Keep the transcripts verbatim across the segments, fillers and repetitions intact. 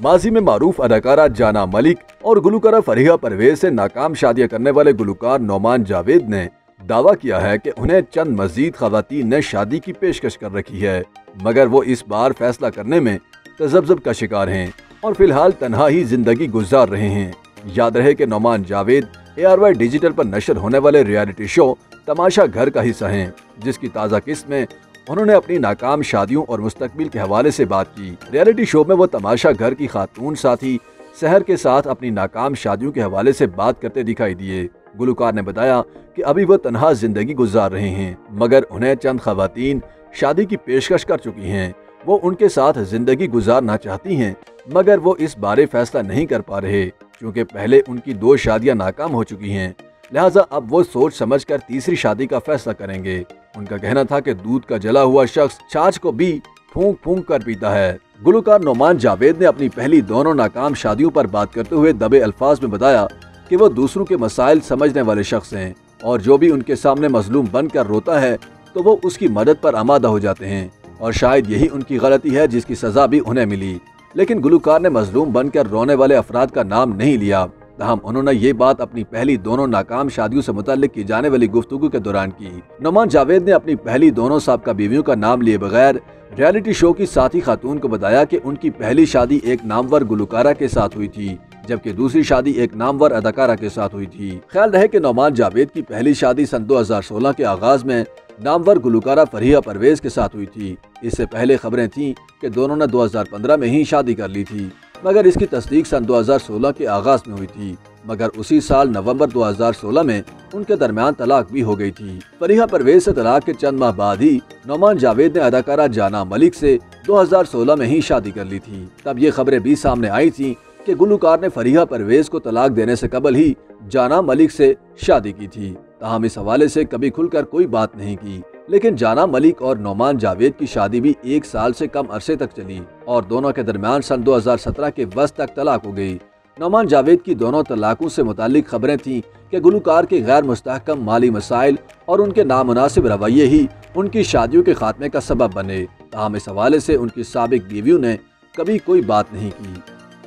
माजी में मारूफ अदाकारा जाना मलिक और गुलकारा फरीहा परवेज से नाकाम शादियां करने वाले गुलकार नोमान जावेद ने दावा किया है कि उन्हें चंद मजीद खवातीन ने शादी की पेशकश कर रखी है, मगर वो इस बार फैसला करने में तजब्जुब का शिकार हैं और फिलहाल तन्हा ही जिंदगी गुजार रहे हैं। याद रहे कि Noman Javed A R Y digital पर नशर होने वाले रियलिटी शो तमाशा घर का हिस्सा हैं, जिसकी ताज़ा किस्त में उन्होंने अपनी नाकाम शादियों और मुस्तकबिल के हवाले से बात की। रियलिटी शो में वो तमाशा घर की खातून साथी सहर के साथ अपनी नाकाम शादियों के हवाले से बात करते दिखाई दिए। गुलकार ने बताया कि अभी वो तन्हा जिंदगी गुजार रहे हैं, मगर उन्हें चंद खवातीन शादी की पेशकश कर चुकी हैं। वो उनके साथ जिंदगी गुजारना चाहती हैं, मगर वो इस बारे फैसला नहीं कर पा रहे क्योंकि पहले उनकी दो शादियां नाकाम हो चुकी हैं। लिहाजा अब वो सोच समझकर तीसरी शादी का फैसला करेंगे। उनका कहना था कि दूध का जला हुआ शख्स छाछ को भी फूंक फूंक कर पीता है। गुलकार नोमान जावेद ने अपनी पहली दोनों नाकाम शादियों पर बात करते हुए दबे अल्फाज में बताया कि वो दूसरों के मसाइल समझने वाले शख्स हैं और जो भी उनके सामने मजलूम बनकर रोता है तो वो उसकी मदद पर आमादा हो जाते हैं और शायद यही उनकी गलती है जिसकी सजा भी उन्हें मिली। लेकिन गुलकार ने मजलूम बनकर रोने वाले अफराद का नाम नहीं लिया। तहम उन्होंने ये बात अपनी पहली दोनों नाकाम शादियों से मुताल्लिक की जाने वाली गुफ्तगू के दौरान की। नोमान जावेद ने अपनी पहली दोनों साबका बीवियों का नाम लिए बगैर रियलिटी शो की साथी खातून को बताया कि उनकी पहली शादी एक नामवर गुलकारा के साथ हुई थी, जबकि दूसरी शादी एक नामवर अदाकारा के साथ हुई थी। ख्याल रहे कि नोमान जावेद की पहली शादी सन दो हजार सोलह के आगाज में नामवर गुलकारा फरीहा परवेज के साथ हुई थी। इससे पहले खबरें थीं कि दोनों ने दो हजार पंद्रह में ही शादी कर ली थी, मगर इसकी तस्दीक सन दो हजार सोलह के आगाज में हुई थी। मगर उसी साल नवंबर दो हजार सोलह में उनके दरमियान तलाक भी हो गई थी। फरीहा परवेज से तलाक के चंद माह बाद ही नोमान जावेद ने अदाकारा जाना मलिक से दो हजार सोलह में ही शादी कर ली थी। तब ये खबरें भी सामने आई थी कि गुलकार ने फरीहा परवेज को तलाक देने से कबल ही जाना मलिक से शादी की थी। ताहम इस हवाले से कभी खुलकर कोई बात नहीं की। लेकिन जाना मलिक और नोमान जावेद की शादी भी एक साल से कम अरसे तक चली और दोनों के दरमियान सन दो हजार सत्रह के वस्त तक तलाक हो गई। नोमान जावेद की दोनों तलाकों से मुतालिक खबरें थीं कि गुलकार के गैर मुस्तहकम माली मसाइल और उनके नामुनासिब रवैये ही उनकी शादियों के खात्मे का सबब बने। ताहम इस हवाले से उनकी साबिक बीवियों ने कभी कोई बात नहीं की।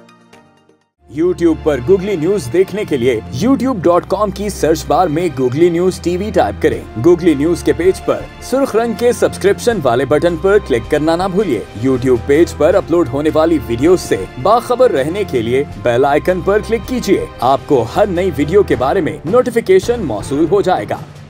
यूट्यूब पर गूगली न्यूज देखने के लिए यूट्यूब डॉट कॉम की सर्च बार में गूगली न्यूज टीवी टाइप करें। गूगली न्यूज के पेज पर सुर्ख रंग के सब्सक्रिप्शन वाले बटन पर क्लिक करना ना भूलिए। यूट्यूब पेज पर अपलोड होने वाली वीडियोस से बाखबर रहने के लिए बेल आइकन पर क्लिक कीजिए। आपको हर नई वीडियो के बारे में नोटिफिकेशन मौसूल हो जाएगा।